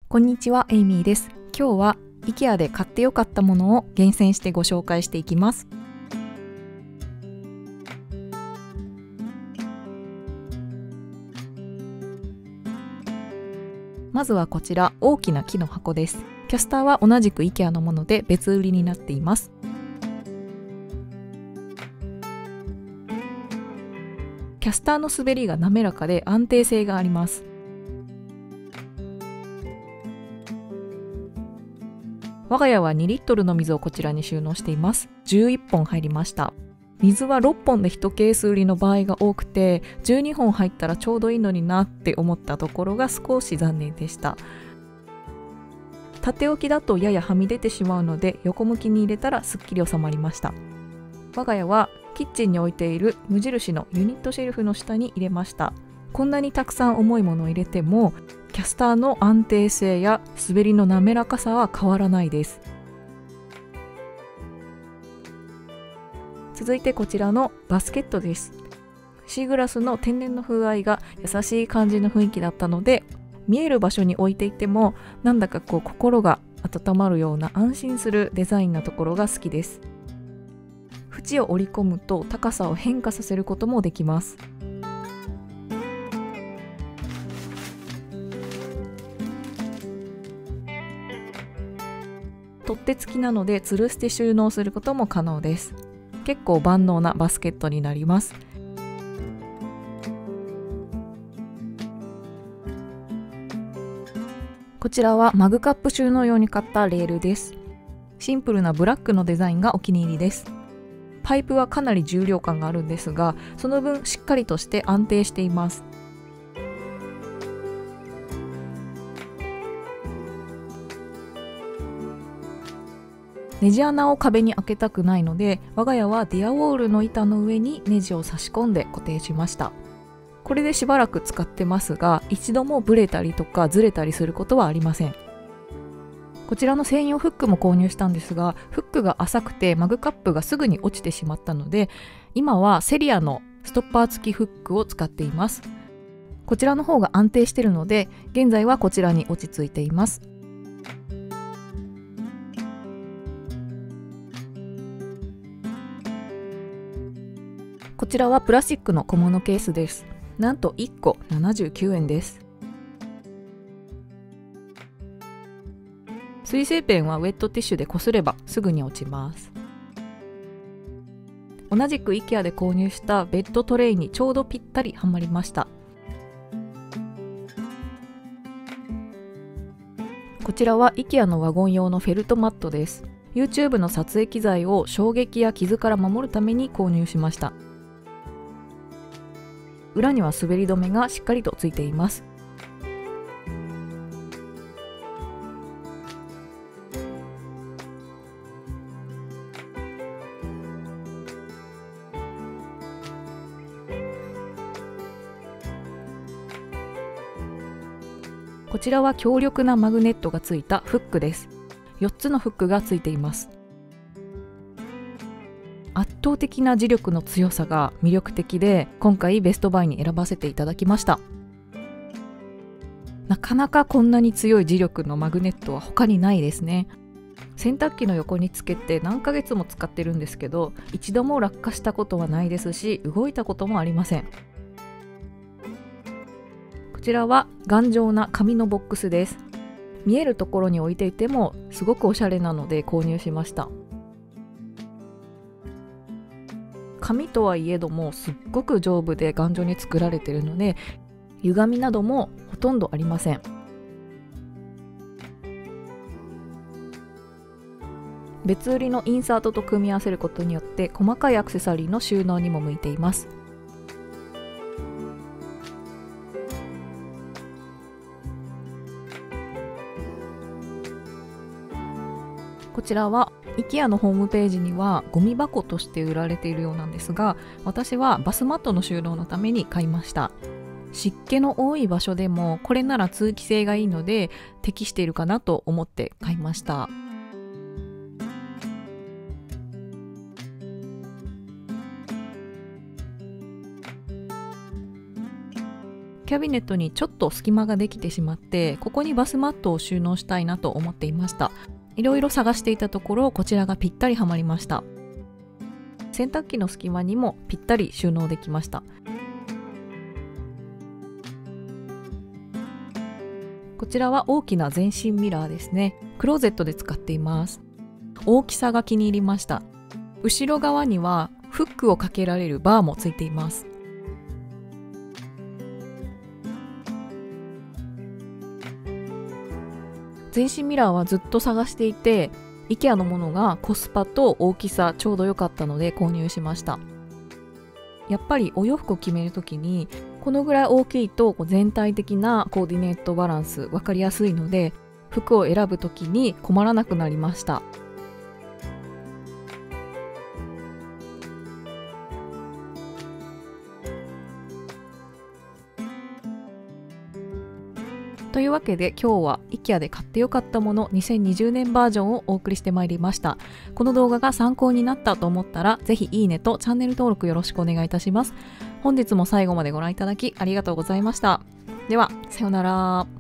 こんにちは、エイミーです。今日は IKEA で買ってよかったものを厳選してご紹介していきます。まずはこちら、大きな木の箱です。キャスターは同じく IKEA のもので別売りになっています。キャスターの滑りが滑らかで安定性があります。我が家は2リットルの水をこちらに収納しています。11本入りました。水は6本で1ケース売りの場合が多くて、12本入ったらちょうどいいのになって思ったところが少し残念でした。縦置きだとややはみ出てしまうので、横向きに入れたらすっきり収まりました。我が家はキッチンに置いている無印のユニットシェルフの下に入れました。こんなにたくさん重いものを入れても、キャスターの安定性や滑りの滑らかさは変わらないです。続いてこちらのバスケットです。シーグラスの天然の風合いが優しい感じの雰囲気だったので、見える場所に置いていてもなんだか心が温まるような安心するデザインなところが好きです。縁を折り込むと高さを変化させることもできます。取っ手付きなので吊るして収納することも可能です。結構万能なバスケットになります。こちらはマグカップ収納用に買ったレールです。シンプルなブラックのデザインがお気に入りです。パイプはかなり重量感があるんですが、その分しっかりとして安定しています。ネジ穴を壁に開けたくないので、我が家はディアウォールの板の上にネジを差し込んで固定しました。これでしばらく使ってますが、一度もブレたりとかずれたりすることはありません。こちらの専用フックも購入したんですが、フックが浅くてマグカップがすぐに落ちてしまったので、今はセリアのストッパー付きフックを使っています。こちらの方が安定しているので、現在はこちらに落ち着いています。こちらはプラスチックの小物ケースです。なんと1個79円です。水性ペンはウェットティッシュでこすればすぐに落ちます。同じく IKEA で購入したベッドトレイにちょうどぴったりはまりました。こちらは IKEA のワゴン用のフェルトマットです。YouTube の撮影機材を衝撃や傷から守るために購入しました。裏には滑り止めがしっかりとついています。こちらは強力なマグネットがついたフックです。4つのフックがついています。圧倒的な磁力の強さが魅力的で、今回ベストバイに選ばせていただきました。なかなかこんなに強い磁力のマグネットは他にないですね。洗濯機の横につけて何ヶ月も使ってるんですけど、一度も落下したことはないですし、動いたこともありません。こちらは頑丈な紙のボックスです。見えるところに置いていてもすごくおしゃれなので購入しました。紙とはいえどもすっごく丈夫で頑丈に作られているので、歪みなどもほとんどありません。別売りのインサートと組み合わせることによって細かいアクセサリーの収納にも向いています。こちらは IKEA のホームページにはゴミ箱として売られているようなんですが、私はバスマットの収納のために買いました。湿気の多い場所でもこれなら通気性がいいので適しているかなと思って買いました。 キャビネットにちょっと隙間ができてしまって、ここにバスマットを収納したいなと思っていました。いろいろ探していたところ、こちらがぴったりはまりました。洗濯機の隙間にもぴったり収納できました。こちらは大きな全身ミラーですね。クローゼットで使っています。大きさが気に入りました。後ろ側にはフックをかけられるバーもついています。全身ミラーはずっと探していて、IKEA のものがコスパと大きさちょうど良かったので購入しました。やっぱりお洋服を決めるときにこのぐらい大きいと全体的なコーディネートバランス分かりやすいので、服を選ぶときに困らなくなりました。というわけで今日は IKEA で買ってよかったもの2020年バージョンをお送りしてまいりました。この動画が参考になったと思ったらぜひいいねとチャンネル登録よろしくお願いいたします。本日も最後までご覧いただきありがとうございました。ではさようなら。